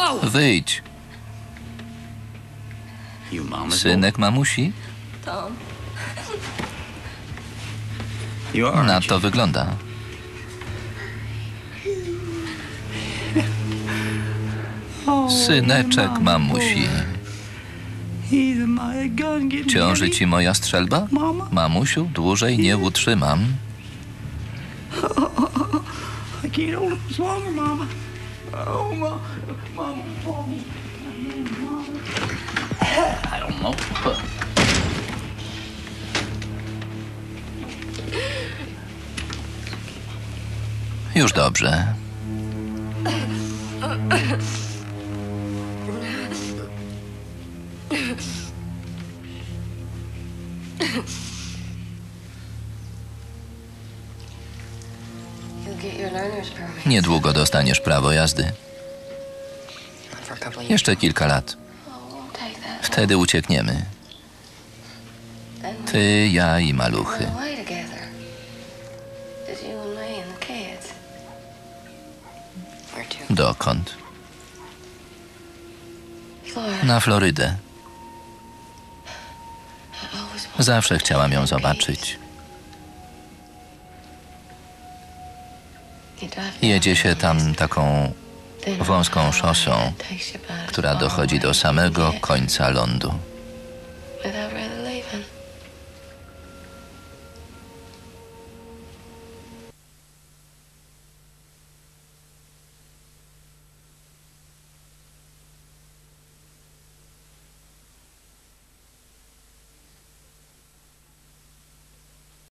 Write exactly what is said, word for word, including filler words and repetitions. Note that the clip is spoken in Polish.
Wyjdź. Synek mamusi? Na to wygląda. Syneczek mamusi. Ciąży ci moja strzelba? Mamusiu, dłużej nie utrzymam. Już dobrze. Niedługo dostaniesz prawo jazdy. Jeszcze kilka lat. Wtedy uciekniemy. Ty, ja i maluchy. Dokąd? Na Florydę. Zawsze chciałam ją zobaczyć. Jedzie się tam taką wąską szosą, która dochodzi do samego końca lądu.